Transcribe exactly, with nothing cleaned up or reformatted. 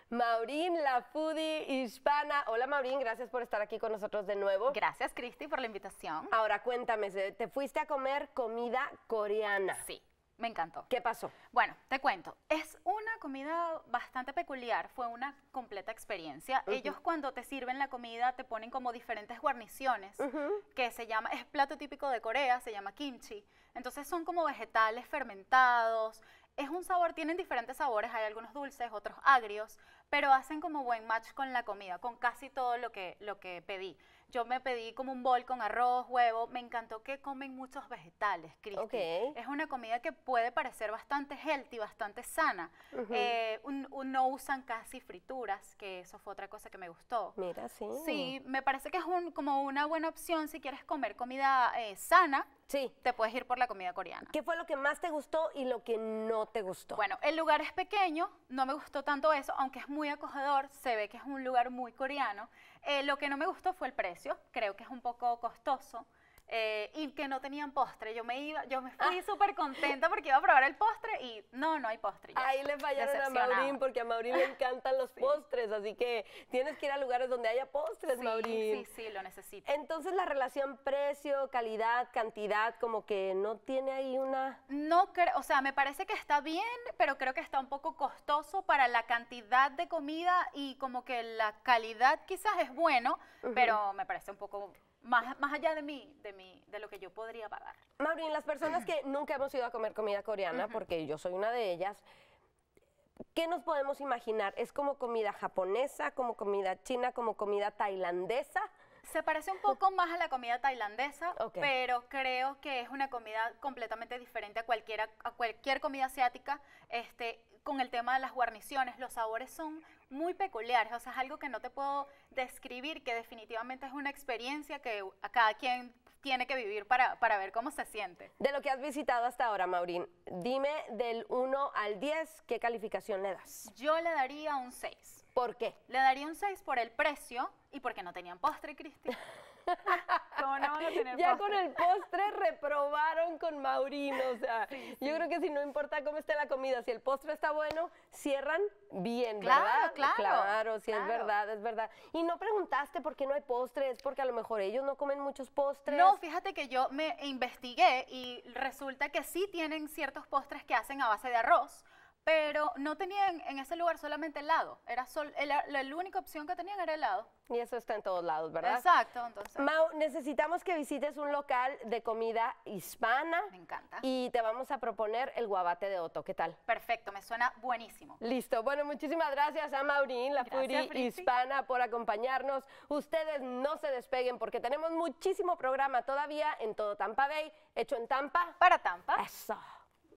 Maurín, la foodie hispana. Hola Maurín, gracias por estar aquí con nosotros de nuevo. Gracias, Cristi, por la invitación. Ahora cuéntame, te fuiste a comer comida coreana. Sí, me encantó. ¿Qué pasó? Bueno, te cuento, es una comida bastante peculiar, fue una completa experiencia. Uh-huh. Ellos cuando te sirven la comida te ponen como diferentes guarniciones, uh-huh. que se llama, es plato típico de Corea, se llama kimchi. Entonces son como vegetales fermentados. Es un sabor, tienen diferentes sabores, hay algunos dulces, otros agrios, pero hacen como buen match con la comida, con casi todo lo que, lo que pedí. Yo me pedí como un bol con arroz, huevo, me encantó que comen muchos vegetales, Cristi. Okay. Es una comida que puede parecer bastante healthy, bastante sana. Uh-huh. eh, un, un, no usan casi frituras, que eso fue otra cosa que me gustó. Mira, sí. Sí, me parece que es un, como una buena opción si quieres comer comida eh, sana. Sí. Te puedes ir por la comida coreana. ¿Qué fue lo que más te gustó y lo que no te gustó? Bueno, el lugar es pequeño, no me gustó tanto eso, aunque es muy acogedor, se ve que es un lugar muy coreano. Eh, lo que no me gustó fue el precio, creo que es un poco costoso. Eh, y que no tenían postre, yo me iba, yo me fui ah. súper contenta porque iba a probar el postre y no, no hay postre. Ya. Ahí le fallaron a Maurín porque a Maurín le encantan los sí. postres, así que tienes que ir a lugares donde haya postres, sí, Maurín. Sí, sí, lo necesito. Entonces la relación precio, calidad, cantidad, como que no tiene ahí una... No creo, o sea, me parece que está bien, pero creo que está un poco costoso para la cantidad de comida y como que la calidad quizás es bueno, uh-huh. pero me parece un poco... Más, más allá de mí, de mí, de lo que yo podría pagar. Maurín, las personas que nunca hemos ido a comer comida coreana, uh-huh. porque yo soy una de ellas, ¿qué nos podemos imaginar? ¿Es como comida japonesa, como comida china, como comida tailandesa? Se parece un poco más a la comida tailandesa, okay. pero creo que es una comida completamente diferente a, cualquiera, a cualquier comida asiática, este, con el tema de las guarniciones. Los sabores son muy peculiares, o sea, es algo que no te puedo describir, que definitivamente es una experiencia que a cada quien tiene que vivir para, para ver cómo se siente. De lo que has visitado hasta ahora, Maurín, dime del uno al diez, ¿qué calificación le das? Yo le daría un seis. ¿Por qué? Le daría un seis por el precio y porque no tenían postre, Cristi. ¿Cómo no van a tener ya postre? Con el postre reprobaron con Maurín, o sea, sí, sí. yo creo que si no importa cómo esté la comida, si el postre está bueno, cierran bien, claro, ¿verdad? Claro, claro, sí, claro. es verdad, es verdad. Y no preguntaste por qué no hay postre, es porque a lo mejor ellos no comen muchos postres. No, fíjate que yo me investigué y resulta que sí tienen ciertos postres que hacen a base de arroz, pero no tenían en ese lugar solamente helado, era sol, la, la, la única opción que tenían era helado. Y eso está en todos lados, ¿verdad? Exacto, entonces. Mau, necesitamos que visites un local de comida hispana. Me encanta. Y te vamos a proponer el guabate de Otto, ¿qué tal? Perfecto, me suena buenísimo. Listo, bueno, muchísimas gracias a Maurín, la foodie hispana, por acompañarnos. Ustedes no se despeguen porque tenemos muchísimo programa todavía en todo Tampa Bay, hecho en Tampa. Para Tampa. Eso.